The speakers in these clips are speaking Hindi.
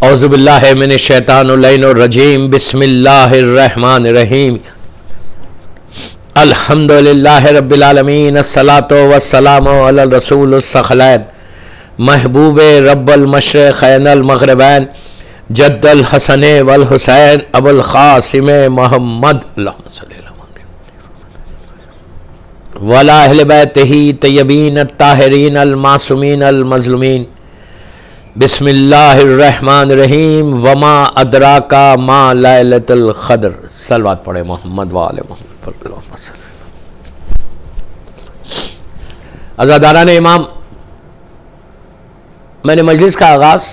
औज़ुबिल्लाहि मिनश्शैतानिर्रजीम बिस्मिल्लाहिर्रहमानिर्रहीम अल्हम्दुलिल्लाहि रब्बिल आलमीन अस्सलातु वस्सलामु अला रसूलिस सखलैन महबूबे रब्बल मशरिक़ैनल मग़रिबैन जद्दल हसन वल हुसैन अबुल क़ासिम मोहम्मद अल्लाहुम्मा सल्लि अला मुहम्मद वला अहले बैतिही तय्यबीन अत्ताहिरीन अल मासूमीन अल मज़लूमीन बिस्मिल्लाहिर्रहमानिर्रहीम वमा अदराका मा लैलतुल क़द्र। सलवात पढ़े मोहम्मद व आले मोहम्मद। अज़ादारान इमाम, मैंने मजलिस का आगाज़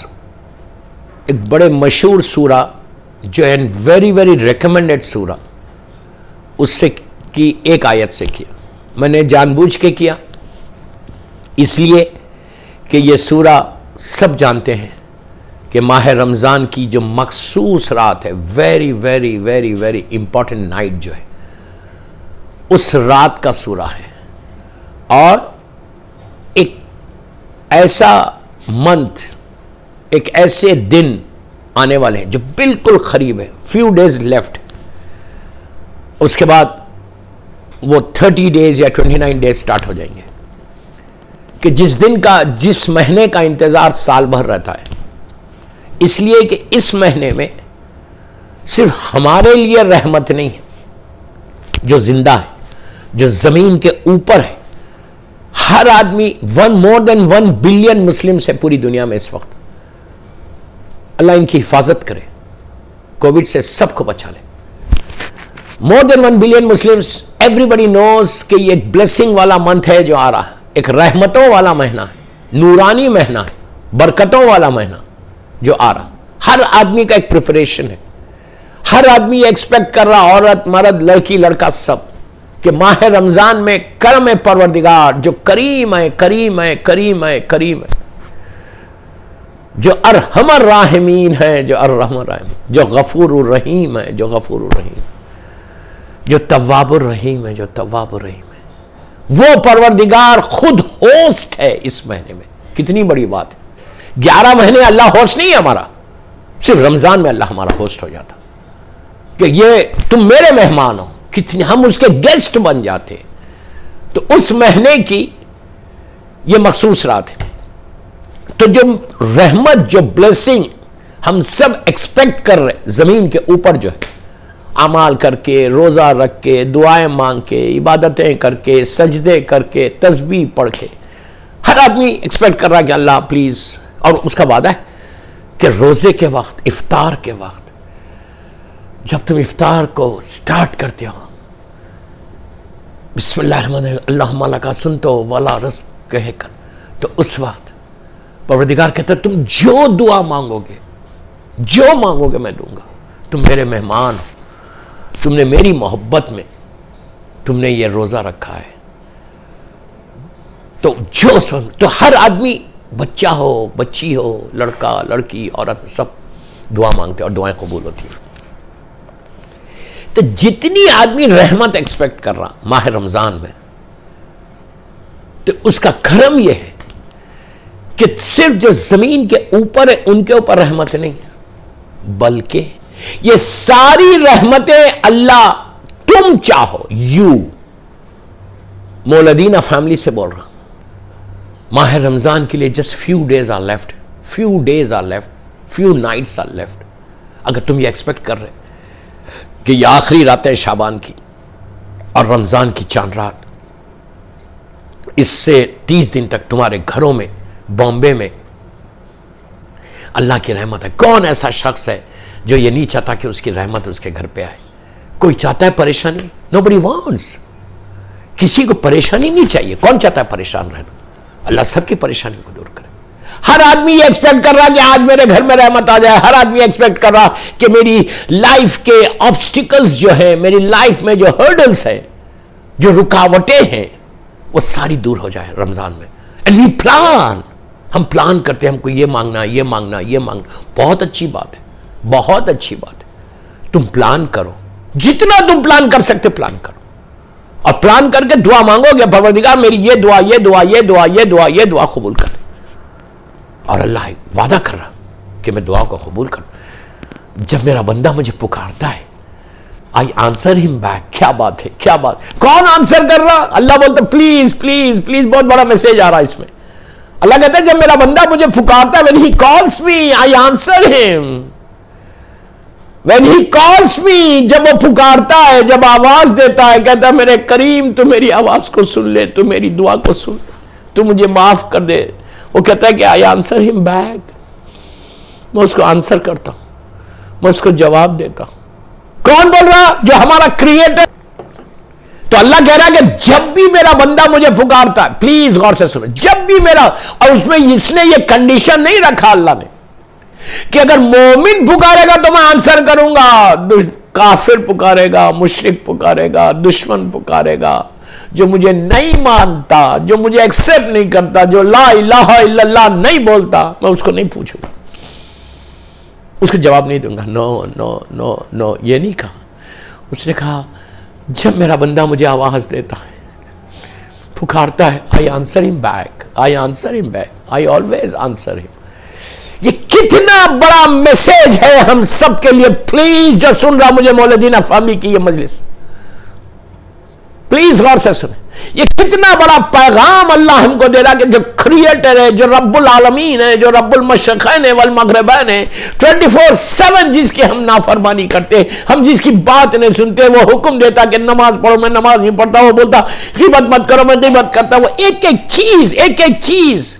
एक बड़े मशहूर सूरा जो है वेरी वेरी रिकमेंडेड सूरा उससे की एक आयत से किया। मैंने जानबूझ के किया इसलिए कि यह सूरा सब जानते हैं कि माह रमज़ान की जो मखसूस रात है, very very very very important night जो है, उस रात का सूरा है। और एक ऐसा मंथ, एक ऐसे दिन आने वाले हैं जो बिल्कुल करीब है, फ्यू डेज लेफ्ट। उसके बाद वो 30 डेज या 29 डेज स्टार्ट हो जाएंगे कि जिस दिन का, जिस महीने का इंतजार साल भर रहता है। इसलिए कि इस महीने में सिर्फ हमारे लिए रहमत नहीं है, जो जिंदा है, जो जमीन के ऊपर है, हर आदमी मोर देन 1 बिलियन मुस्लिम्स है पूरी दुनिया में इस वक्त। अल्लाह इनकी हिफाजत करे, कोविड से सबको बचा ले। More than 1 billion Muslims, everybody knows कि ये एक ब्लेसिंग वाला मंथ है जो आ रहा है, एक रहमतों वाला महीना है, नूरानी महीना है, बरकतों वाला महीना जो आ रहा। हर आदमी का एक प्रिपरेशन है, हर आदमी एक्सपेक्ट कर रहा, औरत मर्द लड़की लड़का सब, कि माह रमजान में करम है परवरदिगार जो करीम है, करीम है, करीम है, करीम है, जो अरहमर राहिमीन है, जो अरहमर राहिम, जो गफूरुर रहीम है, जो गफूरुर रहीम, जो तव्वाबुर रहीम है, जो तव्वाबुर रहीम है। वो परवरदिगार खुद होस्ट है इस महीने में। कितनी बड़ी बात है। 11 महीने अल्लाह होस्ट नहीं है हमारा, सिर्फ रमजान में अल्लाह हमारा होस्ट हो जाता कि ये तुम मेरे मेहमान हो, कितने हम उसके गेस्ट बन जाते। तो उस महीने की ये मखसूस रात है। तो जो रहमत, जो ब्लेसिंग हम सब एक्सपेक्ट कर रहे, जमीन के ऊपर जो है, अमाल करके, रोज़ा रख के, दुआएं मांग के, इबादतें करके, सजदे करके, तस्बीह पढ़ के, हर आदमी एक्सपेक्ट कर रहा है कि अल्लाह प्लीज़। और उसका वादा है कि रोज़े के वक्त, इफ्तार के वक्त, जब तुम इफ्तार को स्टार्ट करते हो, बिस्मिल्लाहिर्रहमानिर्रहीम अल्लाहुम्मा लका सुनतो वला रज़्क़ कहकर, तो उस वक्त परवरदिगार कहता है तुम जो दुआ मांगोगे, जो मांगोगे मैं दूंगा। तुम मेरे मेहमान हो, तुमने मेरी मोहब्बत में तुमने ये रोजा रखा है। तो जो तो हर आदमी, बच्चा हो, बच्ची हो, लड़का लड़की, औरत, सब दुआ मांगते और दुआएं कबूल होती है। तो जितनी आदमी रहमत एक्सपेक्ट कर रहा माह रमजान में, तो उसका करम यह है कि सिर्फ जो जमीन के ऊपर है उनके ऊपर रहमत नहीं है, बल्कि ये सारी रहमतें अल्लाह तुम चाहो, यू मौलदीना फैमिली से बोल रहा हूं, माह रमजान के लिए just few days are left, few days are left, few nights are left. अगर तुम ये एक्सपेक्ट कर रहे कि ये आखिरी रातें शाबान की और रमजान की चांद रात, इससे 30 दिन तक तुम्हारे घरों में, बॉम्बे में अल्लाह की रहमत है। कौन ऐसा शख्स है जो ये नहीं चाहता कि उसकी रहमत उसके घर पे आए? कोई चाहता है परेशानी? Nobody wants. किसी को परेशानी नहीं चाहिए। कौन चाहता है परेशान रहना? अल्लाह सबकी परेशानी को दूर करे। हर आदमी ये एक्सपेक्ट कर रहा कि आज मेरे घर में रहमत आ जाए। हर आदमी एक्सपेक्ट कर रहा कि मेरी लाइफ के ऑब्स्टिकल्स जो है, मेरी लाइफ में जो हर्डल्स है, जो रुकावटें हैं, वो सारी दूर हो जाए रमजान में। एंड वी प्लान, हम प्लान करते हैं, हमको ये मांगना, ये मांगना, ये मांगना। बहुत अच्छी बात है, बहुत अच्छी बात है। तुम प्लान करो, जितना तुम प्लान कर सकते प्लान करो, और प्लान करके दुआ मांगोगे, परवरदिगार मेरी ये दुआ, ये दुआ, ये दुआ, ये दुआ, ये दुआ कबूल कर। और अल्लाह वादा कर रहा कि मैं दुआ को कबूल करूं। जब मेरा बंदा मुझे पुकारता है, आई आंसर हिम बैक। क्या बात है, क्या बात। कौन आंसर कर रहा? अल्लाह बोलता प्लीज प्लीज प्लीज। बहुत बड़ा मैसेज आ रहा है इसमें। अल्लाह कहता है जब मेरा बंदा मुझे पुकारता है, when he calls me, I answer him. When he calls me, जब वो पुकारता है, जब आवाज देता है, कहता है मेरे करीम तू मेरी आवाज को सुन ले, तू मेरी दुआ को सुन, तू मुझे माफ कर दे। वो कहता है कि आई आंसर हिम बैक। मैं उसको आंसर करता हूं, मैं उसको जवाब देता हूं। कौन बोल रहा? जो हमारा क्रिएटर। तो अल्लाह कह रहा है कि जब भी मेरा बंदा मुझे पुकारता है, प्लीज गौर से सुनो, जब भी मेरा, और उसमें इसने ये कंडीशन नहीं रखा अल्लाह ने कि अगर मोमिन पुकारेगा तो मैं आंसर करूंगा, काफिर पुकारेगा, मुशरिक पुकारेगा, दुश्मन पुकारेगा, जो मुझे नहीं मानता, जो मुझे एक्सेप्ट नहीं करता, जो ला इलाहा इल्लल्लाह नहीं बोलता, मैं उसको नहीं पूछूंगा, उसको जवाब नहीं दूंगा। नो नो नो नो, ये नहीं कहा। उसने कहा जब मेरा बंदा मुझे आवाज देता है, पुकारता है, I answer him back, I answer him back, I always answer him. ये कितना बड़ा मैसेज है हम सबके लिए। प्लीज जो सुन रहा मुझे मौलदीना फैमिली की ये मजलिस, प्लीज गौर से सुने, ये कितना बड़ा पैगाम अल्लाह हमको दे रहा कि जो क्रिएटर है, जो रब्बुल आलमीन है, जो रब्बुल मशरक़ैन वल मग़रिबैन है, 24/7 जिसकी हम नाफरमानी करते, हम जिसकी बात नहीं सुनते, वो हुक्म देता कि नमाज पढ़ो, मैं नमाज नहीं पढ़ता, वो बोलता ग़ीबत मत करो, मैं ग़ीबत करता। वो एक एक चीज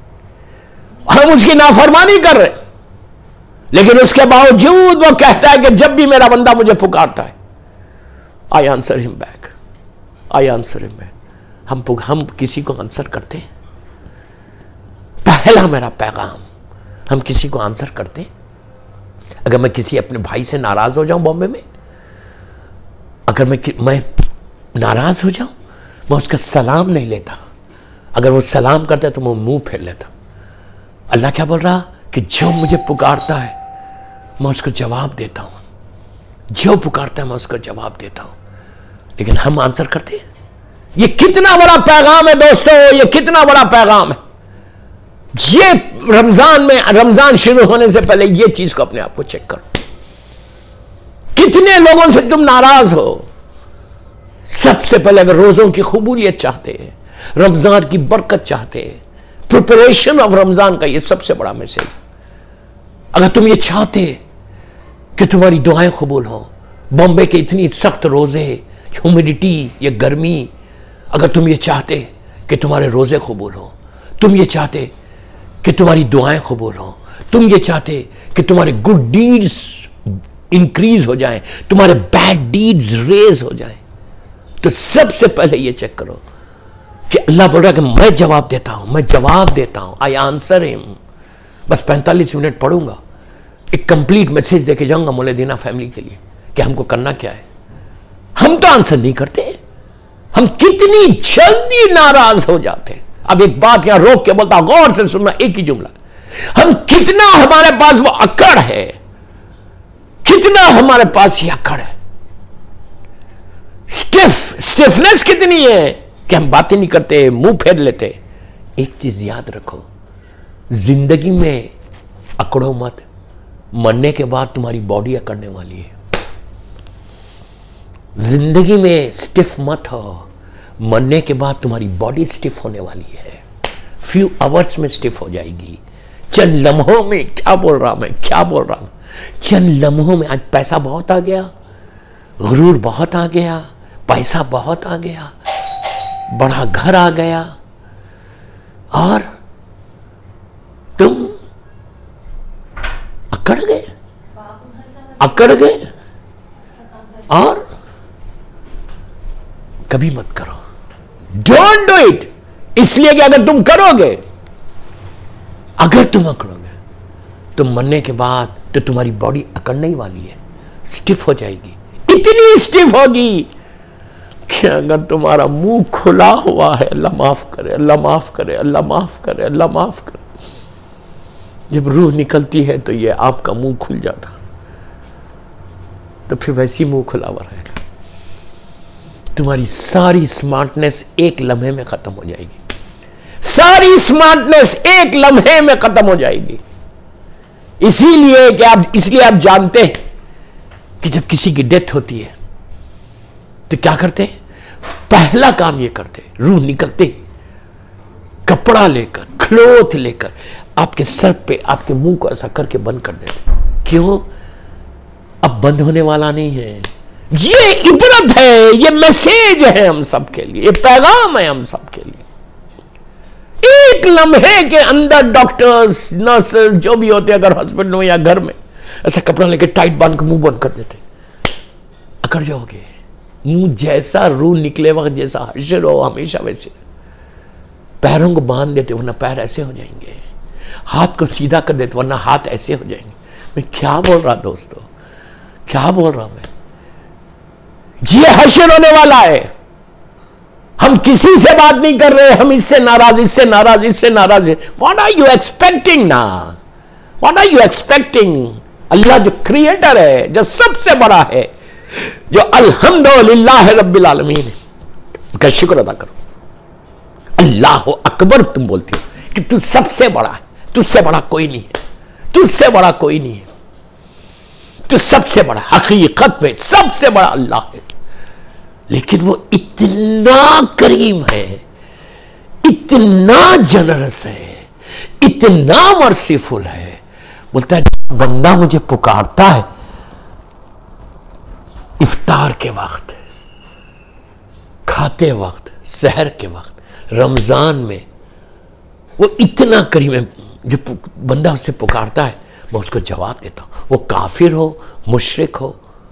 हम उसकी नाफरमानी कर रहे, लेकिन उसके बावजूद वो कहता है कि जब भी मेरा बंदा मुझे पुकारता है, I answer him back, I answer him back. हम किसी को आंसर करते हैं? पहला मेरा पैगाम, हम किसी को आंसर करते हैं? अगर मैं किसी अपने भाई से नाराज हो जाऊं बॉम्बे में, अगर मैं नाराज हो जाऊं, मैं उसका सलाम नहीं लेता। अगर वो सलाम करता है तो मैं मुंह फेर लेता। अल्लाह क्या बोल रहा कि जो मुझे पुकारता है मैं उसको जवाब देता हूं, जो पुकारता है मैं उसको जवाब देता हूं। लेकिन हम आंसर करते हैं? ये कितना बड़ा पैगाम है दोस्तों, ये कितना बड़ा पैगाम है। ये रमजान शुरू होने से पहले ये चीज को अपने आप को चेक करो। कितने लोगों से तुम नाराज हो? सबसे पहले अगर रोजों की कबूलियत चाहते हैं, रमजान की बरकत चाहते हैं, प्रिपरेशन ऑफ रमजान का ये सबसे बड़ा मैसेज। अगर तुम ये चाहते कि तुम्हारी दुआएं कबूल हो, बॉम्बे के इतनी सख्त रोजे, ह्यूमिडिटी, ये गर्मी, अगर तुम ये चाहते कि तुम्हारे रोजे कबूल हो, तुम ये चाहते कि तुम्हारी दुआएं कबूल हो, तुम ये चाहते कि तुम्हारे गुड डीड्स इंक्रीज हो जाएं, तुम्हारे बैड डीड्स रेज हो जाएं, तो सबसे पहले ये चेक करो कि अल्लाह बोल रहा है कि मैं जवाब देता हूं, मैं जवाब देता हूं, आई आंसर हिम। बस 45 मिनट पढ़ूंगा, एक कंप्लीट मैसेज देके जाऊंगा मौलदीना फैमिली के लिए कि हमको करना क्या है। हम तो आंसर नहीं करते, हम कितनी जल्दी नाराज हो जाते हैं। अब एक बात यहां रोक के बोलता, गौर से सुनना, एक ही जुमला, हम कितना हमारे पास वो अकड़ है, कितना हमारे पास ये अकड़ है, स्टिफनेस कितनी है कि हम बातें नहीं करते, मुंह फेर लेते। एक चीज याद रखो, जिंदगी में अकड़ो मत, मरने के बाद तुम्हारी बॉडी अकड़ने वाली है। जिंदगी में स्टिफ मत हो, मरने के बाद तुम्हारी बॉडी स्टिफ होने वाली है। फ्यू आवर्स में स्टिफ हो जाएगी, चंद लम्हों में। क्या बोल रहा हूं, चंद लम्हों में। आज पैसा बहुत आ गया, गुरूर बहुत आ गया, पैसा बहुत आ गया, बड़ा घर आ गया, और तुम अकड़ गए। और कभी मत करो, डोंट डू इट। इसलिए कि अगर तुम करोगे, अगर तुम अकड़ोगे, तो मरने के बाद तो तुम्हारी बॉडी अकड़ने ही वाली है, स्टिफ हो जाएगी। इतनी स्टिफ होगी कि अगर तुम्हारा मुंह खुला हुआ है, अल्लाह माफ करे, अल्लाह माफ करे, अल्लाह माफ करे, अल्लाह माफ करे, जब रूह निकलती है तो ये आपका मुंह खुल जाता, तो फिर वैसी मुंह खुला हुआ रहेगा। तुम्हारी सारी स्मार्टनेस एक लम्हे में खत्म हो जाएगी, सारी स्मार्टनेस एक लम्हे में खत्म हो जाएगी। इसलिए आप जानते हैं कि जब किसी की डेथ होती है तो क्या करते हैं? पहला काम ये करते हैं, रूह निकलते ही कपड़ा लेकर, क्लोथ लेकर आपके सर पे, आपके मुंह को ऐसा करके बंद कर देते। क्यों? अब बंद होने वाला नहीं है। ये इबरत है, ये मैसेज है हम सबके लिए, ये पैगाम है हम सबके लिए। एक लम्हे के अंदर डॉक्टर्स, नर्सेस, जो भी होते हैं, अगर हॉस्पिटल में या घर में, ऐसा कपड़ा लेके टाइट बांध के मुंह बंद कर देते, अकड़ जाओगे। मुंह जैसा रूह निकले वक्त जैसा हशर हो, हमेशा वैसे। पैरों को बांध देते वरना पैर ऐसे हो जाएंगे, हाथ को सीधा कर देते वरना हाथ ऐसे हो जाएंगे। मैं क्या बोल रहा दोस्तों, क्या बोल रहा मैं? ये हशर होने वाला है। हम किसी से बात नहीं कर रहे, हम इससे नाराज, इससे नाराज, इससे नाराज है। व्हाट आर यू एक्सपेक्टिंग ना? What are you expecting? Allah जो क्रिएटर है, जो सबसे बड़ा है, जो अल्हम्दुलिल्लाह रब्बिल आलमीन है, उसका शुक्र अदा करो। अल्लाह अकबर तुम बोलती हो कि तू सबसे बड़ा है, तुझसे बड़ा कोई नहीं है, तुझसे बड़ा कोई नहीं है, तू सबसे बड़ा, हकीकत में सबसे बड़ा अल्लाह है। लेकिन वो इतना करीम है, इतना जनरस है, इतना मर्सीफुल है। बोलता है बंदा मुझे पुकारता है इफ्तार के वक्त, खाते वक्त, सहर के वक्त, रमजान में, वो इतना करीम है। जब बंदा उससे पुकारता है मैं उसको जवाब देता हूं। वो काफिर हो, मुशरिक हो,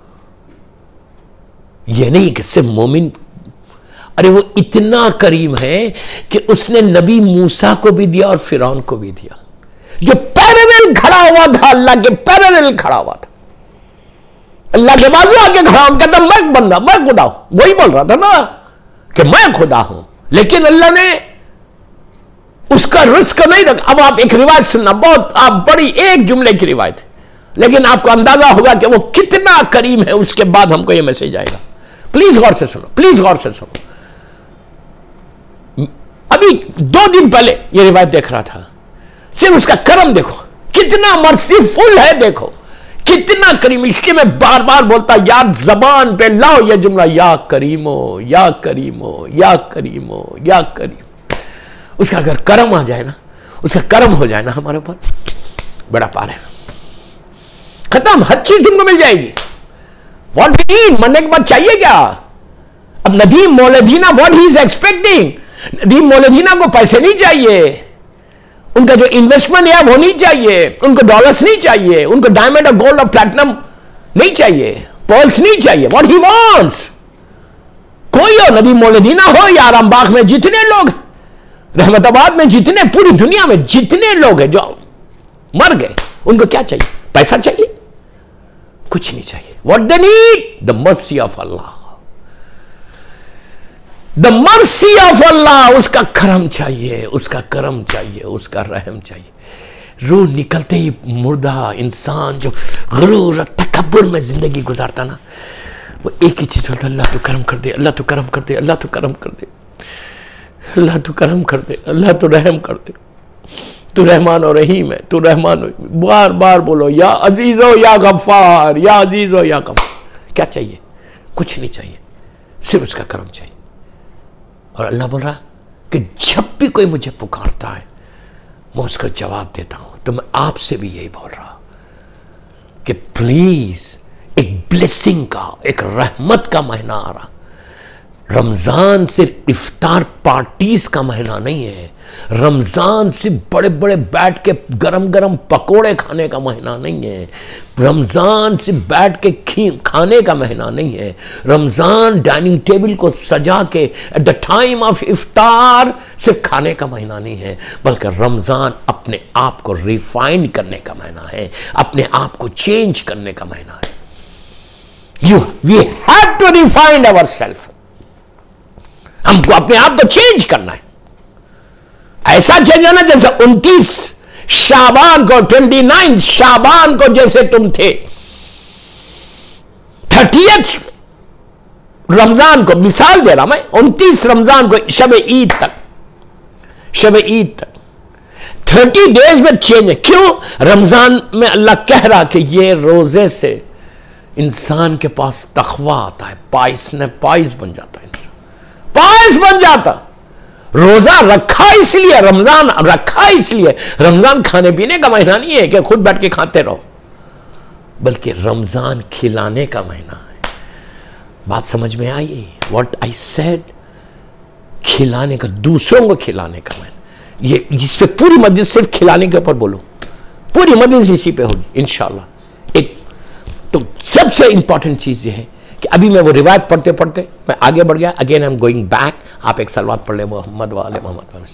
ये नहीं कि सिर्फ मोमिन। अरे वो इतना करीम है कि उसने नबी मूसा को भी दिया और फिरौन को भी दिया, जो पैरेलल खड़ा हुआ था, अल्लाह के पैरेलल खड़ा हुआ था, अल्लाह के बाजू आके खड़ा हो, कहता मैं बंदा, मैं खुदा हूं। वही बोल रहा था ना कि मैं खुदा हूं, लेकिन अल्लाह ने उसका रिस्क नहीं रखा। अब आप एक रिवायत सुनना, बहुत आप बड़ी एक जुमले की रिवायत है, लेकिन आपको अंदाजा होगा कि वो कितना करीम है। उसके बाद हमको ये मैसेज आएगा। प्लीज गौर से सुनो, प्लीज गौर से सुनो। अभी 2 दिन पहले ये रिवायत देख रहा था, सिर्फ उसका करम देखो, कितना मर्सीफुल है, देखो कितना करीम। इसके मैं बार बार बोलता, यार जबान पे लाओ ये जुमला, या करीमो, या करीमो, या करीमो, या करीम। उसका अगर करम आ जाए ना, उसका करम हो जाए ना हमारे ऊपर, बड़ा पार है, खत्म, हर चीज तुमको मिल जाएगी। व्हाट मीन, मरने के बाद चाहिए क्या? अब Nadeem Mauladina, what he is expecting? Nadeem Mauladina को पैसे नहीं चाहिए, उनका जो इन्वेस्टमेंट है वो नहीं चाहिए, उनको डॉलर्स नहीं चाहिए, उनको डायमंड और गोल्ड और प्लैटिनम नहीं चाहिए, पर्ल्स नहीं चाहिए। व्हाट ही वांट्स, कोई हो, नदीम मौलदीना हो या आरामबाग में जितने लोग, रहमताबाद में जितने, पूरी दुनिया में जितने लोग हैं जो मर गए, उनको क्या चाहिए? पैसा चाहिए? कुछ नहीं चाहिए। What they need? The mercy of Allah, the mercy of Allah. उसका करम चाहिए, उसका करम चाहिए, उसका रहम चाहिए। रूह निकलते ही मुर्दा इंसान जो गुरूर तकब्बुर में जिंदगी गुजारता ना, वो एक ही चीज बोलता, अल्लाह तू करम कर दे, अल्लाह तू करम कर दे, अल्लाह तू करम कर दे, अल्लाह तू करम कर दे, अल्लाह तू रहम कर दे, तू रहमान और रहीम है, तू रहमान। बार बार बोलो, या अजीजो या गफ्फार, या अजीजो या गफ्फार। क्या चाहिए? कुछ नहीं चाहिए, सिर्फ उसका करम चाहिए। और अल्लाह बोल रहा कि जब भी कोई मुझे पुकारता है मैं उसका जवाब देता हूं। तो मैं आपसे भी यही बोल रहा कि प्लीज, एक ब्लेसिंग का, एक रहमत का महीना आ रहा। रमजान सिर्फ इफ्तार पार्टीज का महीना नहीं है, रमजान सिर्फ बड़े बड़े बैठ के गरम गरम पकोड़े खाने का महीना नहीं है, रमजान सिर्फ बैठ के खाने का महीना नहीं है, रमजान डाइनिंग टेबल को सजा के at the time of iftar सिर्फ खाने का महीना नहीं है, बल्कि रमजान अपने आप को रिफाइन करने का महीना है, अपने आप को चेंज करने का महीना है। We have to refine our self. हमको अपने आप को चेंज करना है, ऐसा चेंज होना जैसे 29 शाबान को, 29 शाबान को जैसे तुम थे, 30 रमजान को, मिसाल दे रहा मैं, 29 रमजान को शब ईद तक, शब ईद तक 30 डेज में चेंज है। क्यों? रमजान में अल्लाह कह रहा कि ये रोजे से इंसान के पास तकवा आता है, पाइस बन जाता है, इंसान पाइस बन जाता। रोजा रखा इसलिए, रमजान रखा इसलिए, रमजान खाने पीने का महीना नहीं है कि खुद बैठ के खाते रहो, बल्कि रमजान खिलाने का महीना है। बात समझ में आई? What I said? खिलाने का, दूसरों को खिलाने का महीना। ये इस पे पूरी मस्जिद सिर्फ खिलाने के ऊपर बोलो, पूरी मस्जिद इसी पे होगी इंशाल्लाह। एक तो सबसे इंपॉर्टेंट चीज ये है कि अभी मैं वो रिवायत पढ़ते पढ़ते मैं आगे बढ़ गया। Again I am going back. आप एक सलवात पढ़ ले मोहम्मद वाले मोहम्मद।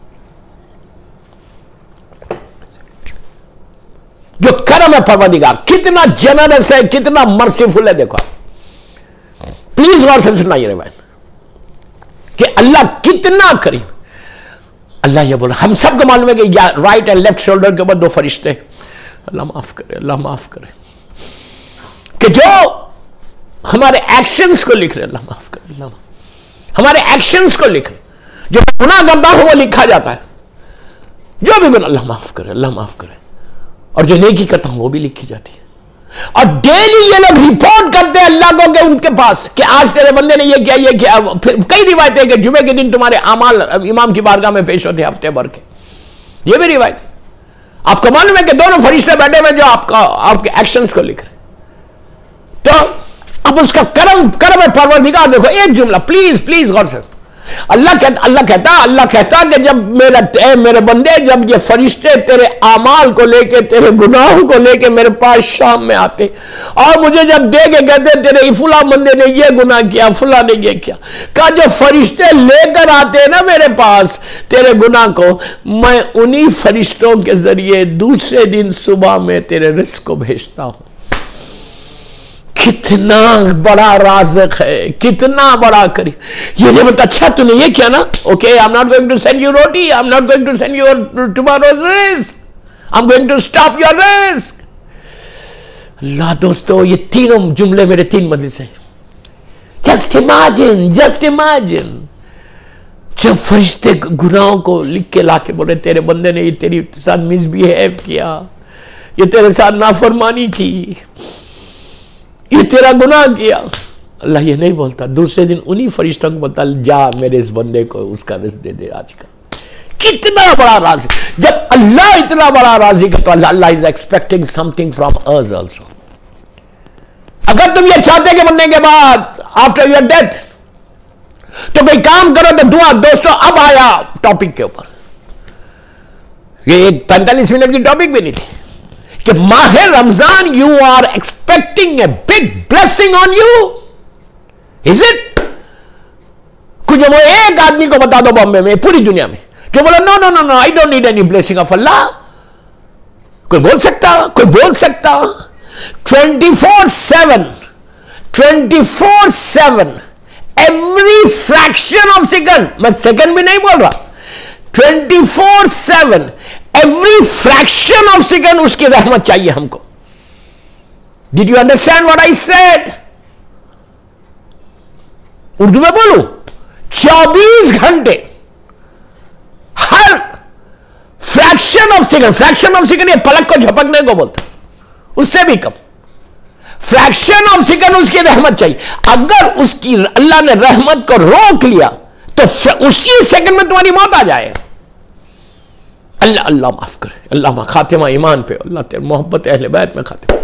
जो करम है परवरदिगार, कितना जनरस है, कितना मर्सीफुल है। देखो प्लीज गौर से सुनना ये रिवायत कि अल्लाह कितना करीम। अल्लाह ये बोल रहा, हम सबको मालूम है कि राइट एंड लेफ्ट शोल्डर के ऊपर दो फरिश्ते, अल्लाह माफ करे, अल्लाह माफ करे, कि जो हमारे एक्शंस को लिख रहे, अल्लाह माफ करे, अल्लाह हमारे एक्शंस को लिख रहे। जो गुनाह करता हूं वो लिखा जाता है, जो भी गुनाह, अल्लाह माफ करे, अल्लाह माफ करे। और जो नेकी करता हूं वो भी लिखी जाती है। और डेली ये लोग रिपोर्ट करते हैं अल्लाह को, कि उनके पास कि आज तेरे बंदे ने ये किया, ये किया। फिर कई रिवायतें कि जुमे के दिन तुम्हारे अमाल इमाम की बारगाह में पेश होते हफ्ते भर के, ये भी रिवायत है। आपको मालूम है कि दोनों फरिश्ते बैठे हुए जो आपके एक्शंस को लिख रहे। तो अब उसका करम है परवरदिगार। देखो एक जुमला, प्लीज गौर से। अल्लाह कहता कि जब मेरे बंदे, जब ये फरिश्ते तेरे आमाल को लेके, तेरे गुनाहों को लेके मेरे पास शाम में आते और मुझे जब दे के कहते तेरे फुला बंदे ने ये गुनाह किया, फुला ने ये किया, का जो फरिश्ते लेकर आते ना मेरे पास तेरे गुनाह को, मैं उन्हीं फरिश्तों के जरिए दूसरे दिन सुबह में तेरे रिस्क को भेजता हूं। कितना बड़ा राज़िक है, कितना बड़ा करीब। ये नहीं बोलता अच्छा तूने ये किया ना, okay I am not going to send you roti, I am not going to send you tomorrow's risk, I am going to stop your risk. Allah दोस्तों, ये तीनों जुमले मेरे 3 मजलिस हैं। जस्ट इमेजिन जब फरिश्ते गुनाहों को लिख के लाके बोले तेरे बंदे ने ये तेरे साथ मिसबिहेव किया, ये तेरे साथ नाफरमानी की, ये तेरा गुनाह किया। अल्लाह ये नहीं बोलता, दूसरे दिन उन्हीं फरिश्तों को बोलता जा मेरे इस बंदे को उसका रिस्क दे दे आज का। कितना बड़ा राज़ी। जब अल्लाह इतना बड़ा राज़ी है तो Allah is expecting something from us also. अगर तुम ये चाहते कि मरने के बाद आफ्टर योर डेथ तो कोई काम करो तो दुआ। दोस्तों अब आया टॉपिक के ऊपर, ये एक 45 मिनट की टॉपिक भी नहीं थी कि माह Ramzan you are expecting a big blessing on you, is it? कुछ वो एक आदमी को बता दो बॉम्बे में, पूरी दुनिया में, जो बोला no I don't need any blessing of Allah. कोई बोल सकता 24/7 एवरी फ्रैक्शन ऑफ सेकंड, मैं सेकंड भी नहीं बोल रहा, 24/7 एवरी फ्रैक्शन ऑफ सेकंड उसकी रहमत चाहिए हमको। Did you understand what I said? Urdu में बोलूं, 24 घंटे हर फ्रैक्शन ऑफ सेकंड ये पलक को झपकने को बोलता, उससे भी कम फ्रैक्शन ऑफ सेकंड उसकी रहमत चाहिए। अगर उसकी अल्लाह ने रहमत को रोक लिया तो उसी सेकंड में तुम्हारी मौत आ जाए। अल्लाह माफ करे, अल्लाह खातिमा ईमान पे, अल्लाह तेरे मोहब्बत अहले बैत में खातिमा।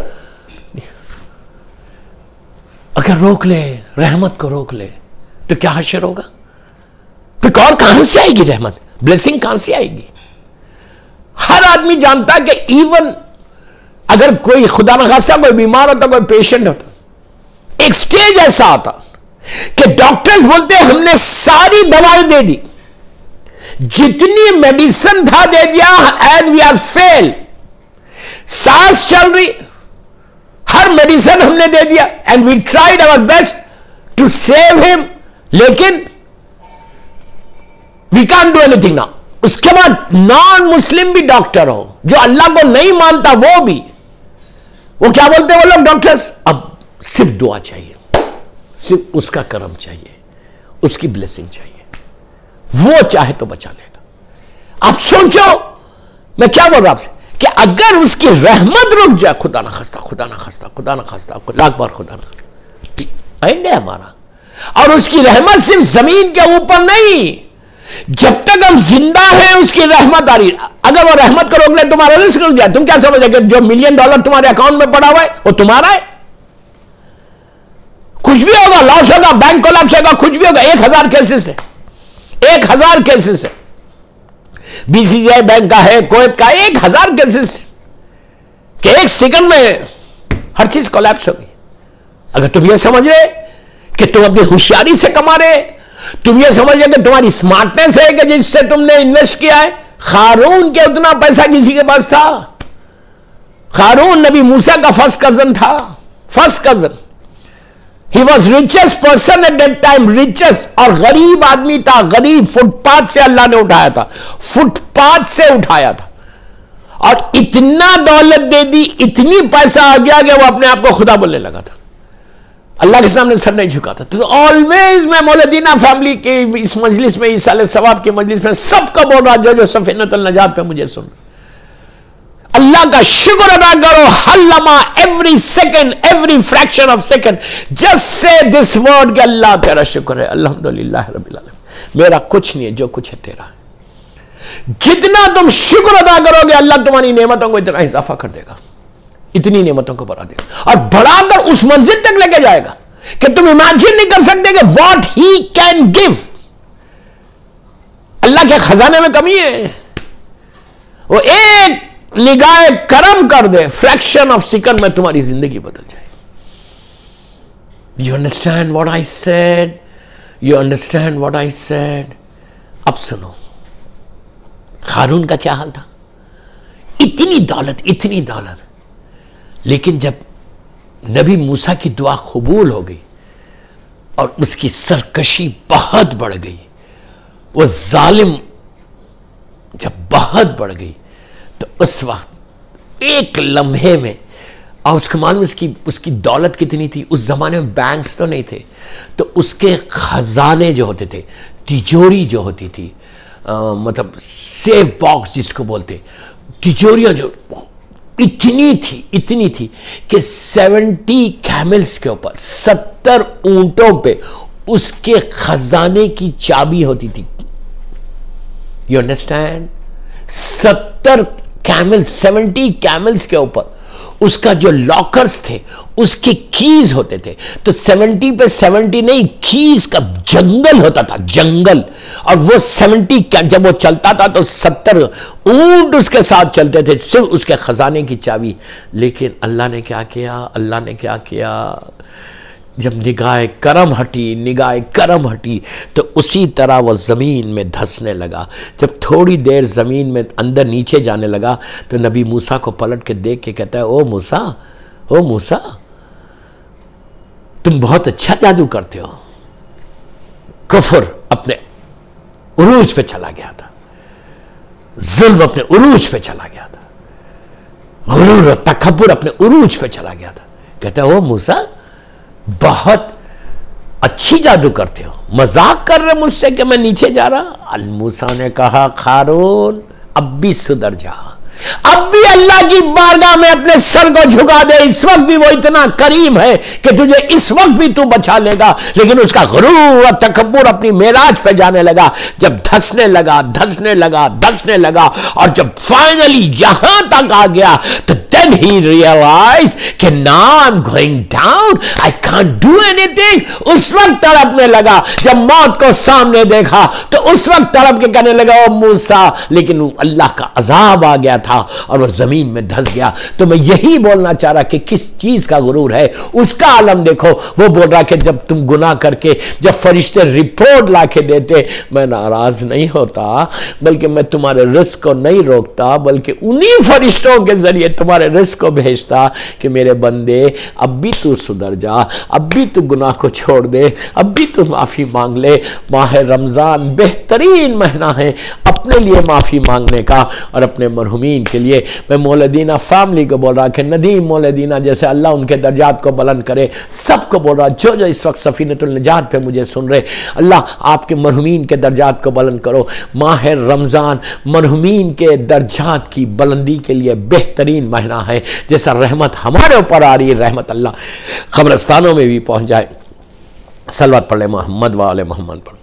अगर रोक ले, रहमत को रोक ले तो क्या हश्र होगा? फिर और कहां से आएगी रहमत, ब्लेसिंग कहां से आएगी? हर आदमी जानता है कि इवन अगर कोई खुदा न खास्ता कोई बीमार होता, कोई पेशेंट होता, एक स्टेज ऐसा आता कि डॉक्टर्स बोलते हैं हमने सारी दवाई दे दी, जितनी मेडिसिन था दे दिया, एंड वी आर फेल। सांस चल रही, हर मेडिसिन हमने दे दिया, and we tried our best to save him, लेकिन we can't do anything now. उसके बाद नॉन मुस्लिम भी डॉक्टर हो, जो अल्लाह को नहीं मानता, वो क्या बोलते हैं वो लोग डॉक्टर्स? अब सिर्फ दुआ चाहिए, सिर्फ उसका करम चाहिए, उसकी ब्लेसिंग चाहिए, वो चाहे तो बचा लेगा। आप सोचो मैं क्या बोल रहा आपसे कि अगर उसकी रहमत रुक जाए, खुदा ना खास्ता, खुदा ना खास्ता, खुदा ना खास्ता, लाख बार खुदा ना खास्ता, एंड है हमारा। और उसकी रहमत सिर्फ जमीन के ऊपर नहीं, जब तक हम जिंदा हैं उसकी रहमत आ रही। अगर वो रहमत को रोक ले, तुम्हारा रिस्क रुक जाए, तुम क्या समझोगे जो $1 मिलियन तुम्हारे अकाउंट में पड़ा हुआ है वो तुम्हारा है? कुछ भी होगा, लॉस होगा, बैंक कोलैप्स होगा, कुछ भी होगा। 1000 केसेस है, 1000 केसेस है, बीसीसीआई बैंक का है, कुवैत का 1000 केसेस कि 1 सेकंड में हर चीज कोलैप्स हो गई। अगर तुम ये समझ रहे कि तुम अपनी होशियारी से कमा रहे, तुम ये समझ रहे कि तुम्हारी स्मार्टनेस है कि जिससे तुमने इन्वेस्ट किया है, क़ारून के उतना पैसा किसी के पास था? क़ारून नबी मूसा का फर्स्ट कजन था, first cousin. He was richest person at that time, richest, और गरीब आदमी था, गरीब, फुटपाथ से अल्लाह ने उठाया था, फुटपाथ से उठाया था, और इतना दौलत दे दी, इतनी पैसा आ गया कि वो अपने आप को खुदा बोलने लगा था, अल्लाह के सामने सर नहीं झुकाता। तो ऑलवेज मैं मौलदीना फैमिली के इस मजलिस में, इस साल सवाब की मजलिस में सबका बोल रहा, जो सफीनतुल नजात पे मुझे सुन, अल्लाह का शुक्र अदा करो, हर लम्हा, every second, every fraction of second, just say this word कि अल्लाह तेरा शुक्र है, अल्हम्दुलिल्लाह रब्बिल आलमीन, मेरा कुछ नहीं है, जो कुछ है तेरा है। जितना तुम शुक्र अदा करोगे, अल्लाह तुम्हारी नेमतों को इतना इजाफा कर देगा, इतनी नेमतों को बढ़ा देगा, और बढ़ाकर उस मंजिल तक लेके जाएगा कि तुम इमेजिन नहीं कर सकते कि what he can give. Allah के खजाने में कमी है, वो एक निगाह करम कर दे, फ्रैक्शन ऑफ सेकंड में तुम्हारी जिंदगी बदल जाए। You understand what I said? You understand what I said? अब सुनो, क़ारून का क्या हाल था? इतनी दौलत, इतनी दौलत, लेकिन जब नबी मूसा की दुआ कबूल हो गई और उसकी सरकशी बहुत बढ़ गई, वो जालिम जब बहुत बढ़ गई, तो उस वक्त एक लम्हे में, और उसको मालूम उसकी दौलत कितनी थी। उस जमाने में बैंक्स तो नहीं थे, तो उसके खजाने जो होते थे, तिजोरी जो होती थी, मतलब सेफ बॉक्स जिसको बोलते, तिजोरियां जो इतनी थी कि 70 कैमल्स के ऊपर, 70 ऊंटों पे उसके खजाने की चाबी होती थी। You understand? 70 कैमल्स के ऊपर उसका जो लॉकर्स थे, उसके कीज होते थे। तो 70 पे 70 नहीं, कीज का जंगल होता था, जंगल। और वो 70 जब वो चलता था तो 70 ऊंट उसके साथ चलते थे, सिर्फ उसके खजाने की चाबी। लेकिन अल्लाह ने क्या किया, जब निगाह करम हटी तो उसी तरह वो ज़मीन में धंसने लगा। जब थोड़ी देर ज़मीन में अंदर नीचे जाने लगा तो नबी मूसा को पलट के देख के कहता है, ओ मूसा, तुम बहुत अच्छा जादू करते हो। कुफ्र अपने उरूज पे चला गया था, जुल्म अपने उरूज पे चला गया था, गुरूर और तकब्बुर अपने उरूज पे चला गया था। कहता है, ओ मूसा, बहुत अच्छी जादू करते हो, मजाक कर रहे मुझसे कि मैं नीचे जा रहा? मूसा ने कहा, क़ारून अब भी सुधर जा, अब भी अल्लाह की बारगाह में अपने सर को झुका दे। इस वक्त भी वो इतना करीम है कि तुझे इस वक्त भी तू बचा लेगा। लेकिन उसका गुरूर और तकब्बुर अपनी मेराज पे जाने लगा। जब धंसने लगा और जब फाइनली यहां तक आ गया तो then he realized कि now I'm going down, I can't do anything। उस वक्त तड़पने लगा। जब मौत को सामने देखा तो उस वक्त तड़प के कहने लगा, ओ मूसा, लेकिन अल्लाह का अजाब आ गया था और वह जमीन में धंस गया। तो मैं यही बोलना चाह रहा कि किस चीज का गुरूर है, उसका आलम देखो। वो बोल रहा कि जब तुम गुनाह करके, जब फरिश्ते रिपोर्ट लाके देते, मैं नाराज नहीं होता, बल्कि मैं तुम्हारे रिस्क को नहीं रोकता, बल्कि उन्हीं फरिश्तों के जरिए तुम्हारे रिस्क को भेजता कि मेरे बंदे अब भी तू सुधर जा, अब भी तू गुनाह को छोड़ दे, अब भी तू माफी मांग ले। माह रमजान बेहतरीन महीना है, अपने अपने लिए माफ़ी मांगने का और अपने मरहुमीन के लिए। मैं मौलदीना फैमिली को बोल रहा कि नदीम मौलदीना जैसे अल्लाह उनके दर्जात को बुलंद करे, सबको बोल रहा जो जो इस वक्त सफीनतुल निजात पे मुझे सुन रहे, अल्लाह आपके मरहुमीन के दर्जात को बुलंद करो। माह रमज़ान मरहुमीन के दर्जात की बुलंदी के लिए बेहतरीन महीना है। जैसा रहमत हमारे ऊपर आ रही है, रहमत अल्लाह कब्रस्तानों में भी पहुंच जाए। सलवत पढ़ ले मोहम्मद वाले मोहम्मद पढ़।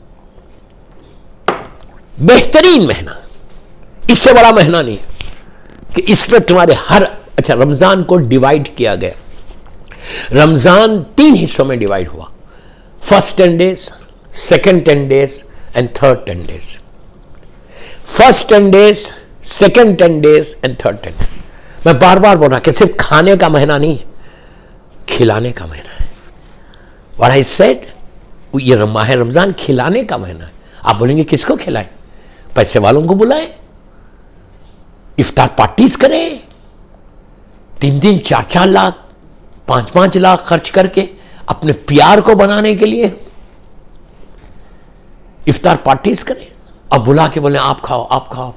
बेहतरीन महीना, इससे बड़ा महीना नहीं कि इसमें तुम्हारे हर, अच्छा रमजान को डिवाइड किया गया। रमजान 3 हिस्सों में डिवाइड हुआ, first 10 days, second 10 days and third 10 days. First 10 days, second 10 days and third 10 days. मैं बार बार बोल रहा कि सिर्फ खाने का महीना नहीं है, खिलाने का महीना है। व्हाट आई सेड, ये माह रमजान खिलाने का महीना है। आप बोलेंगे किसको खिलाएं? पैसे वालों को बुलाएं, इफ्तार पार्टीज करें, 3-3, 4-4 लाख, 5-5 लाख खर्च करके अपने प्यार को बनाने के लिए इफ्तार पार्टीज करें और बुला के बोले आप खाओ आप खाओ।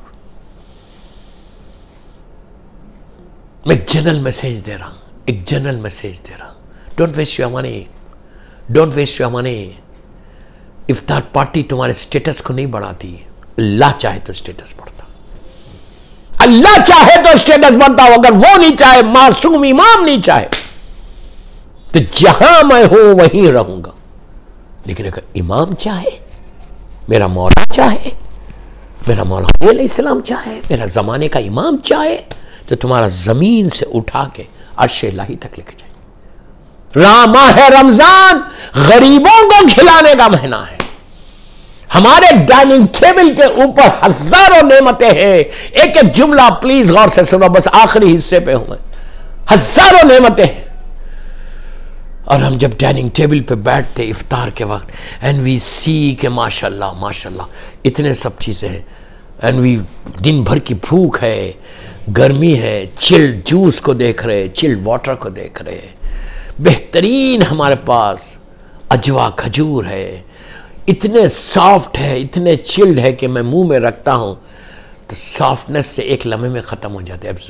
मैं एक जनरल मैसेज दे रहा हूं, एक जनरल मैसेज दे रहा हूं। Don't waste your money, don't waste your money. Iftar party तुम्हारे स्टेटस को नहीं बढ़ाती, अल्लाह चाहे तो स्टेटस बढ़ता, अल्लाह चाहे तो स्टेटस बढ़ता हो। अगर वो नहीं चाहे, मासूम इमाम नहीं चाहे, तो जहां मैं हूं वहीं रहूंगा। लेकिन अगर इमाम चाहे, मेरा मौला चाहे, मेरा मौला अलैहिस्सलाम चाहे, मेरा जमाने का इमाम चाहे, तो तुम्हारा जमीन से उठा के अर्श इलाही तक लेके जाए। माह रमजान गरीबों को खिलाने का महीना है। हमारे डाइनिंग टेबल के ऊपर हजारों नेमतें हैं। एक एक जुमला प्लीज गौर से सुनो, बस आखिरी हिस्से पे हूं मैं। हजारों नेमतें हैं, और हम जब डाइनिंग टेबल पे बैठते इफ्तार के वक्त, एंड वी सी के माशाल्लाह माशाल्लाह इतने सब चीजें हैं, एंड वी दिन भर की भूख है, गर्मी है, चिल्ड जूस को देख रहे, चिल्ड वाटर को देख रहे, बेहतरीन हमारे पास अजवा खजूर है, इतने सॉफ्ट है, इतने चिल्ड है कि मैं मुंह में रखता हूं तो सॉफ्टनेस से एक लम्हे में खत्म हो जाते हैं।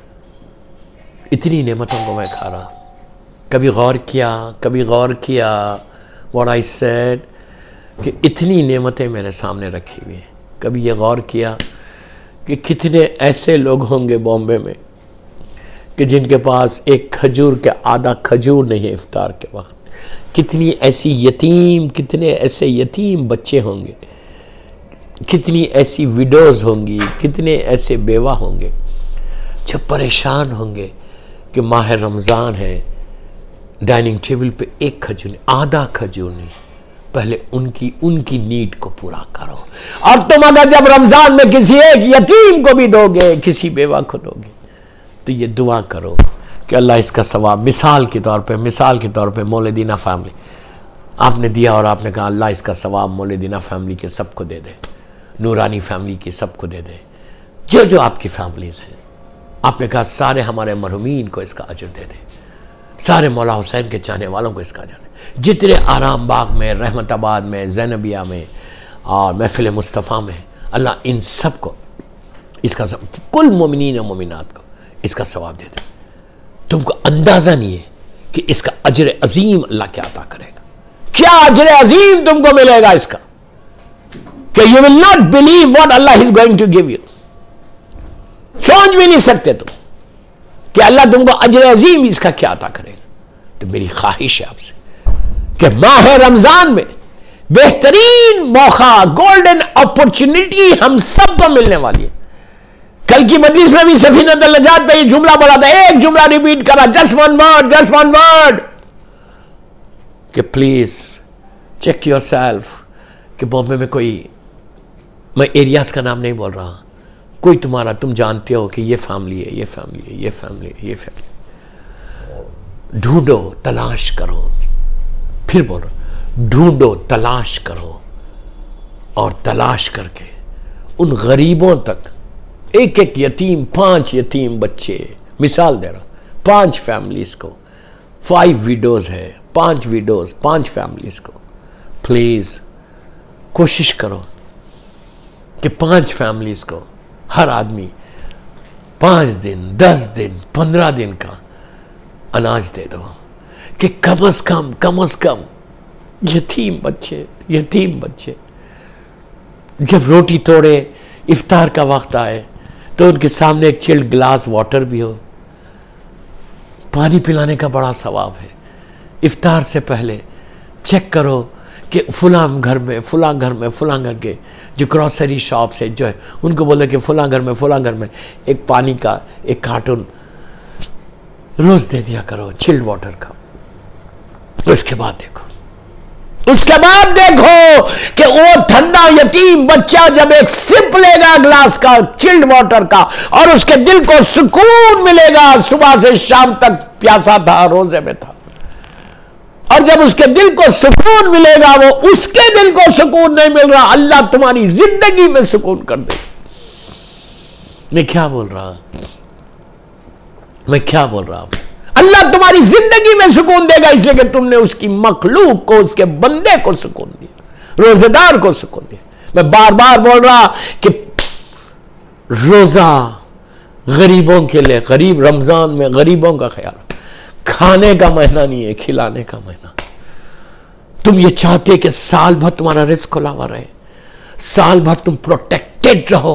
इतनी नेमतों को मैं खा रहा। कभी गौर किया व्हाट आई सेड, कि इतनी नेमतें मेरे सामने रखी हुई हैं। कभी ये गौर किया कि कितने ऐसे लोग होंगे बॉम्बे में कि जिनके पास एक खजूर के आधा खजूर नहीं है इफ्तार के वक्त। कितनी ऐसी यतीम, कितने ऐसे यतीम बच्चे होंगे, कितनी ऐसी विडोज होंगी, कितने ऐसे बेवा होंगे जो परेशान होंगे कि माह रमज़ान है, डाइनिंग टेबल पे एक खजूर नहीं, आधा खजूर नहीं। पहले उनकी नीड को पूरा करो। और तुम अगर जब रमजान में किसी एक यतीम को भी दोगे, किसी बेवा को दोगे, तो ये दुआ करो कि अल्लाह इसका सवाब, मिसाल के तौर पे मौलदीना फैमिली आपने दिया और आपने कहा अल्लाह इसका सवाब मौलदीना फैमिली के सबको दे दे, नूरानी फैमिली की सबको दे दे, जो जो आपकी फैमिलीज हैं, आपने कहा सारे हमारे मरहुमीन को इसका अजर दे दे, सारे मौला हुसैन के चाहने वालों को इसका अजर दे, जितने आराम बाग में, रहमताबाद में, ज़ैनबिया में और महफिल मुस्तफ़ा में, अल्लाह इन सब को इसका कुल मोमिनीन और मोमिनात को इसका सवाब दे दे। तुमको अंदाजा नहीं है कि इसका अजर अजीम अल्लाह क्या अता करेगा, क्या अजर अजीम तुमको मिलेगा इसका, कि you will not believe what Allah is going to give you. सोच भी नहीं सकते तुम कि अल्लाह तुमको अजर अजीम इसका क्या अता करेगा। तो मेरी ख्वाहिश है आपसे कि माह रमजान में बेहतरीन मौका, गोल्डन अपॉर्चुनिटी हम सबको मिलने वाली है। कल की मजलिस में भी सफीनतुल निजात पे ये जुमला बोला था, एक जुमला रिपीट करा, जस्ट वन वर्ड, कि प्लीज चेक योर सेल्फ कि बॉम्बे में कोई, मैं एरियाज का नाम नहीं बोल रहा, कोई तुम्हारा, तुम जानते हो कि ये फैमिली है, ये फैमिली है, ये फैमिली है, ये फैमिली। ढूंढो, तलाश करो, फिर बोल रहा, ढूंढो, तलाश करो, और तलाश करके उन गरीबों तक, एक एक यतीम, 5 यतीम बच्चे, मिसाल दे रहा, 5 फैमिलीज को, 5 विडोज है, 5 विडोज, 5 फैमिलीज को, प्लीज कोशिश करो कि 5 फैमिलीज को हर आदमी 5 दिन, 10 दिन, 15 दिन का अनाज दे दो, कि कम से कम यतीम बच्चे जब रोटी तोड़े, इफ्तार का वक्त आए तो उनके सामने एक चिल्ड ग्लास वाटर भी हो। पानी पिलाने का बड़ा सवाब है। इफ्तार से पहले चेक करो कि फलां घर में के जो ग्रॉसरी शॉप से जो है उनको बोले कि फलां घर में एक पानी का एक कार्टून रोज दे दिया करो, चिल्ड वाटर का। उसके बाद देखो कि वो ठंडा यतीम बच्चा जब एक सिप लेगा ग्लास का चिल्ड वाटर का, और उसके दिल को सुकून मिलेगा। सुबह से शाम तक प्यासा था, रोजे में था, और जब उसके दिल को सुकून मिलेगा, वो उसके दिल को सुकून नहीं मिल रहा, अल्लाह तुम्हारी जिंदगी में सुकून कर दे। मैं क्या बोल रहा हूं? अल्लाह तुम्हारी जिंदगी में सुकून देगा, इसलिए कि तुमने उसकी मखलूक को, उसके बंदे को सुकून दिया, रोजेदार को सुकून दिया। मैं बार बार बोल रहा कि रोजा गरीबों के लिए, गरीब रमजान में गरीबों का ख्याल, खाने का महीना नहीं है, खिलाने का महीना। तुम ये चाहते कि साल भर तुम्हारा रिस्क खुला हुआ रहे, साल भर तुम प्रोटेक्टेड रहो,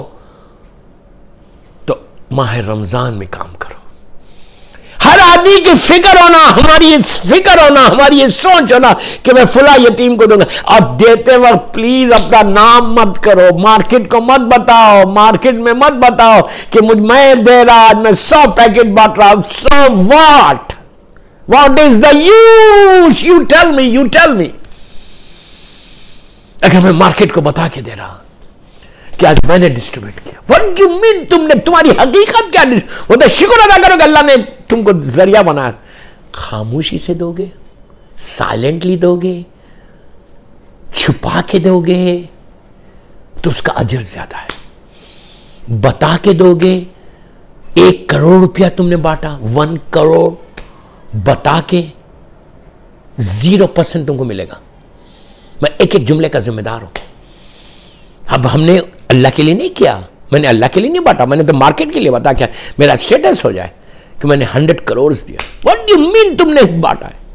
तो माह रमजान में काम करो। हर आदमी की फिक्र होना, हमारी ये सोच होना कि मैं फुला यतीम को दूंगा। और देते वक्त प्लीज अपना नाम मत करो, मार्केट को मत बताओ, मार्केट में मत बताओ कि मैं दे रहा, आज मैं 100 पैकेट बांट रहा हूं। So what is the use? You tell me. अगर मैं मार्केट को बता के दे रहा कि आज मैंने डिस्ट्रीब्यूट किया, व्हाट यू मीन? तुम्हारी हकीकत क्या? वो तो शुक्र अदा करो कि अल्लाह ने तुमको जरिया बनाया। खामोशी से दोगे, साइलेंटली दोगे, छुपा के दोगे, तो उसका अजर ज्यादा है। बता के दोगे, 1 करोड़ रुपया तुमने बांटा, 1 करोड़ बता के 0% तुमको मिलेगा। मैं एक जुमले का जिम्मेदार हूं। अब हमने अल्लाह के लिए नहीं किया, मैंने अल्लाह के लिए नहीं बांटा, मैंने तो मार्केट के लिए बांटा, क्या मेरा स्टेटस हो जाए कि मैंने 100 करोड़ दिया। व्हाट डू यू मीन तुमने बांटा है?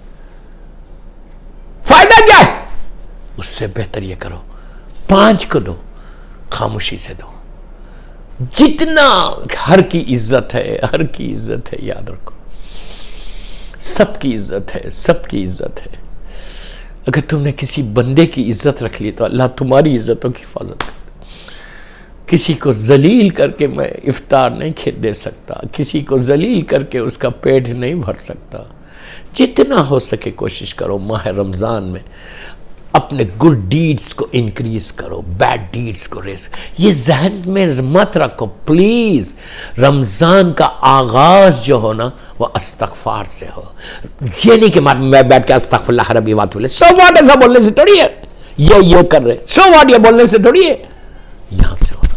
फायदा क्या है? उससे बेहतर ये करो, 5 को दो, खामोशी से दो। जितना हर की इज्जत है, याद रखो, सबकी इज्जत है। अगर तुमने किसी बंदे की इज्जत रख ली तो अल्लाह तुम्हारी इज्जतों की हिफाजत करे। किसी को जलील करके मैं इफ्तार नहीं दे सकता, किसी को जलील करके उसका पेट नहीं भर सकता। जितना हो सके कोशिश करो माह रमज़ान में अपने गुड डीड्स को इंक्रीज करो, बैड डीड्स को रेस। ये जहन में मत रखो प्लीज। रमजान का आगाज जो हो ना वो अस्तगफार से हो। ये नहीं कि मैं बैठ के अस्तगफिरुल्लाह रब्बी व अतूबु इलैह, सो व्हाट, ऐसा बोलने से थोड़ी है, ये कर रहे, सो व्हाट ये बोलने से थोड़ी है, यहां से हो।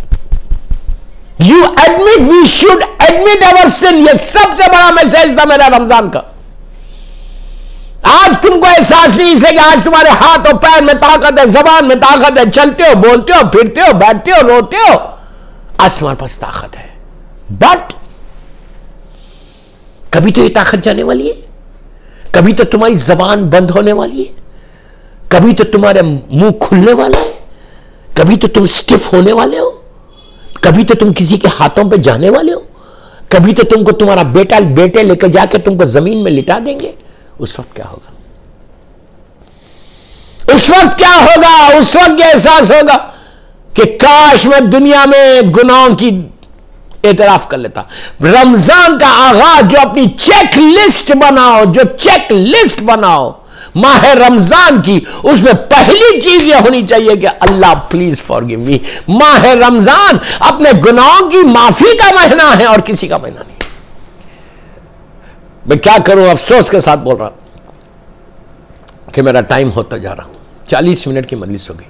You admit, we should admit our sin. ये सबसे बड़ा मैसेज था मेरा रमजान का। आज तुमको एहसास नहीं इसलिए कि आज तुम्हारे हाथ और पैर में ताकत है, जबान में ताकत है, चलते हो, बोलते हो, फिरते हो, बैठते हो, रोते हो, आज तुम्हारे पास ताकत है। बट कभी तो ये ताकत जाने वाली है, कभी तो तुम्हारी जबान बंद होने वाली है, कभी तो तुम्हारे मुंह खुलने वाला है, कभी तो तुम स्टिफ होने वाले हो, कभी तो तुम किसी के हाथों पे जाने वाले हो, कभी तो तुमको तुम्हारा बेटे लेकर जाके तुमको जमीन में लिटा देंगे। उस वक्त क्या होगा? उस वक्त यह एहसास होगा कि काश मैं दुनिया में गुनाहों की एतराफ कर लेता। रमजान का आगाज जो अपनी चेक लिस्ट बनाओ माह रमजान की, उसमें पहली चीज यह होनी चाहिए कि अल्लाह प्लीज फॉरगिव मी। माह रमजान अपने गुनाहों की माफी का महीना है और किसी का महीना नहीं। मैं क्या करूं, अफसोस के साथ बोल रहा कि मेरा टाइम होता जा रहा, 40 मिनट की मजलिस हो गई।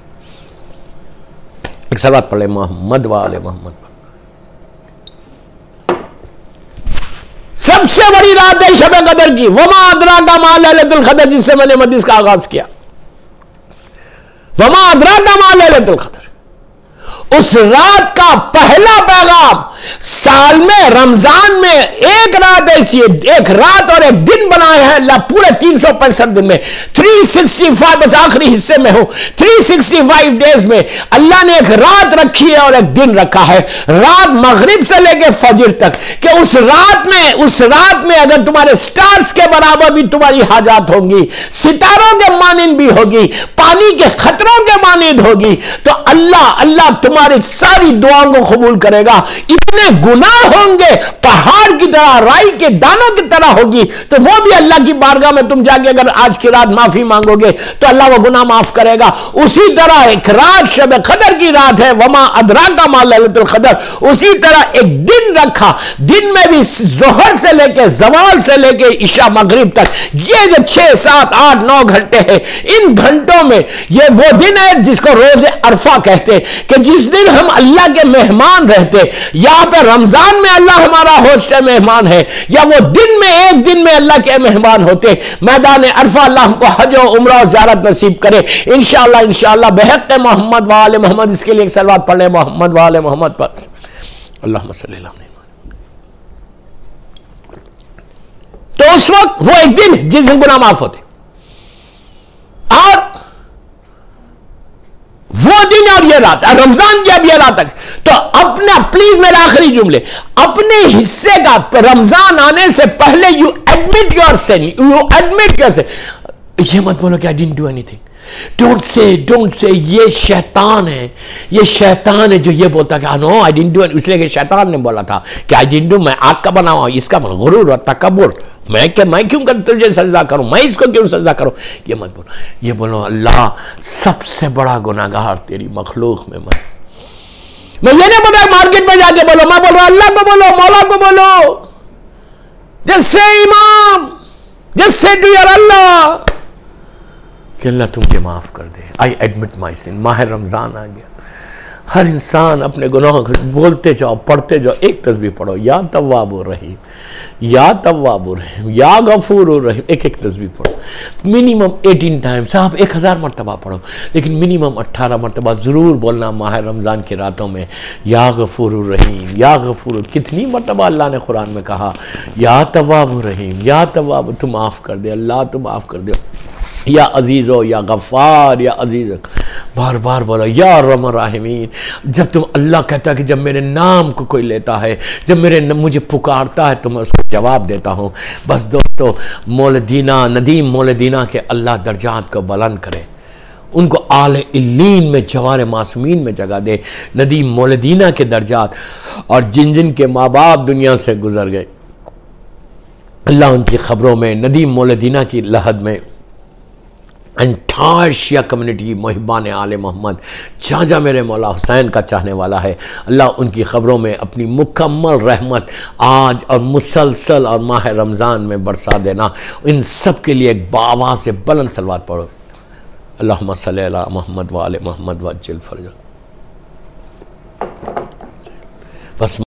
एक सलात पढ़े मोहम्मद वाले मोहम्मद। सबसे बड़ी रात है शब कदर की। वमा अदराका मा लैलतुल कदर, जिससे मैंने मजलिस का आगाज किया। वमा अदराका मा लैलतुल कदर, उस रात का पहला पैगाम साल में रमजान में एक रात ऐसी है, एक रात और एक दिन बनाए हैं अल्लाह पूरे 365 दिन में, 365 बस आखिरी हिस्से में हो, 365 डेज में अल्लाह ने एक रात रखी है और एक दिन रखा है, रात मगरिब से लेकर फजर तक, कि उस रात में अगर तुम्हारे स्टार्स के बराबर भी तुम्हारी हाजात होंगी, सितारों के मानिंद भी होगी, पानी के खतरों के मानिंद होगी, तो अल्लाह तुम्हारी सारी दुआओं को कबूल करेगा। इतने गुनाह होंगे पहाड़ की तरह, राई के दानों की तरह होगी, तो वो भी अल्लाह की बारगाह में तुम जाके अगर आज की रात माफी मांगोगे तो अल्लाह वो गुनाह माफ करेगा। उसी तरह एक रात शब कदर की रात है, वमा अदराका मा लैलतुल कदर, उसी तरह एक दिन रखा, दिन में भी जोहर से लेके जवाल से लेके इशा मगरिब तक, ये जो 6, 7, 8, 9 घंटे हैं, इन घंटों में ये वो दिन है जिसको रोजे अरफा कहते हैं, कि जिस दिन हम अल्लाह के मेहमान रहते। यहां पे रमजान में अल्लाह हमारा होस्ट मेहमान है, या वो दिन में एक दिन में अल्लाह के मेहमान होते। मैदान अरफा अल्लाह हमको हज और उम्रा और ज़ियारत नसीब करे इंशाअल्लाह बहक़ मोहम्मद व आले मोहम्मद। इसके लिए एक सलवात पढ़ ले मोहम्मद व आले मोहम्मद पर, अल्लाहुम्मा सल्ली अला मुहम्मद। तो उस वक्त वो एक दिन जिस दिन गुनाह माफ होते, और वो दिन और ये रात, रमजान की अब ये रात तक, तो अपना प्लीज मेरे आखिरी जुमले, अपने हिस्से का रमजान आने से पहले यू एडमिट योर सिन, ये मत बोलो कि I didn't do anything, don't say ये शैतान है जो ये बोलता कि नो आई डिडंट डू, इसलिए कि शैतान ने बोला था कि आई डिडंट डू, मैं आग का बना हुआ, इसका गुरूर और तकब्बुर, मैं क्यों तुझे सजदा करूं, मैं इसको क्यों सजदा करूं, ये मत बोलो। ये बोलो अल्लाह सबसे बड़ा गुनाहगार तेरी मखलूक में मैं ये नहीं बोला मार्केट में जाके बोलो, मैं बोल रहा अल्लाह को बोलो, मौला को बोलो, जैसे इमाम, जैसे टू योर अल्लाह कि अल्लाह तुमके माफ कर दे, आई एडमिट माई सिन। माह रमजान आ गया, हर इंसान अपने गुनाहों को बोलते जाओ, पढ़ते जाओ, एक तस्बीह पढ़ो, या तव्वाबुर रहीम, या तव्वाबुर रहीम, या गफूरुर रहीम, एक तस्बीह पढ़ो, मिनिमम 18 टाइम्स। आप 1000 मरतबा पढ़ो, लेकिन मिनिमम 18 मरतबा ज़रूर बोलना माह रमज़ान की रातों में, या गफूरुर रहीम, या गफूर। कितनी मरतबा अल्लाह ने कुरान में कहा या तव्वाबुर रहीम, या तव्वाब, तुम माफ़ कर दे अल्लाह, तुम माफ़ कर दो, या अजीज़ो, या गफ़ार, या अजीज़, बार बार बोलो या रहमान राहिमीन। जब तुम अल्लाह कहता है कि जब मेरे नाम को कोई लेता है, जब मुझे पुकारता है तो मैं उसको जवाब देता हूँ। बस दोस्तों, मौलदीना नदीम मौलदीना के अल्लाह दर्जात को बुलंद करे, उनको आले इल्लीन में जवार मासूमीन में जगह दे। नदीम मौलदीना के दर्जात और जिन जिन के माँ बाप दुनिया से गुजर गए, अल्लाह उनकी खबरों में, नदीम मौलदीना की लहद में एंटायर शिया कम्युनिटी मुहिबान आले मोहम्मद, जहाँ जहाँ मेरे मौला हुसैन का चाहने वाला है, अल्लाह उनकी ख़बरों में अपनी मुकम्मल रहमत आज और मुसलसल और माह रमज़ान में बरसा देना। इन सब के लिए एक बावा से बुलंद सलवात पढ़ो, अल्लाहुम्मा सल्ली अला मुहम्मद व आले मोहम्मद वज्जिल फरजा। बस